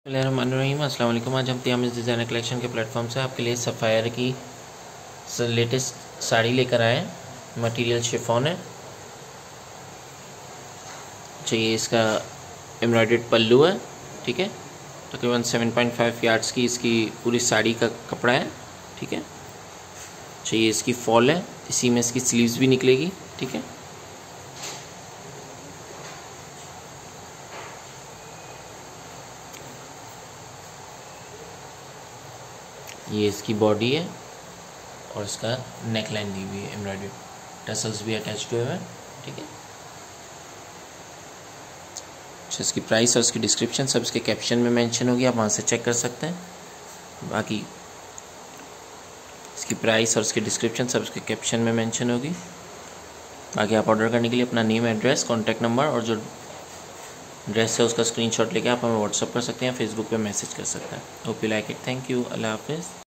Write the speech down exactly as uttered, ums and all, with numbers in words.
बिस्मिल्लाहिर्रहमानिर्रहीम। अस्सलाम वालेकुम। आज हम तियामिज़ डिज़ाइनर कलेक्शन के प्लेटफॉर्म से आपके लिए सफ़ायर की लेटेस्ट साड़ी लेकर आए हैं। मटेरियल शिफॉन है। चाहिए इसका एम्ब्रॉयडर्ड पल्लू है, ठीक है। तकरीबन सेवन पॉइंट फाइव यार्ड्स की इसकी पूरी साड़ी का कपड़ा है, ठीक है। चाहिए इसकी फॉल है, इसी में इसकी स्लीव्स भी निकलेगी, ठीक है। ये इसकी बॉडी है और इसका नेक लाइन दी हुई है, एम्ब्रॉयडरी टसल्स भी अटैच हुए हैं, ठीक है। अच्छा, इसकी प्राइस और इसकी डिस्क्रिप्शन सब इसके कैप्शन में मेंशन होगी, आप वहाँ से चेक कर सकते हैं। बाकी इसकी प्राइस और इसकी डिस्क्रिप्शन सब इसके कैप्शन में मेंशन होगी। बाकी आप ऑर्डर करने के लिए अपना नेम, एड्रेस, कॉन्टैक्ट नंबर और जो ड्रेस है उसका स्क्रीनशॉट लेके आप हमें व्हाट्सअप कर सकते हैं, फेसबुक पे मैसेज कर सकते हैं। Hope you like it. Thank you. अल्लाह हाफिज़।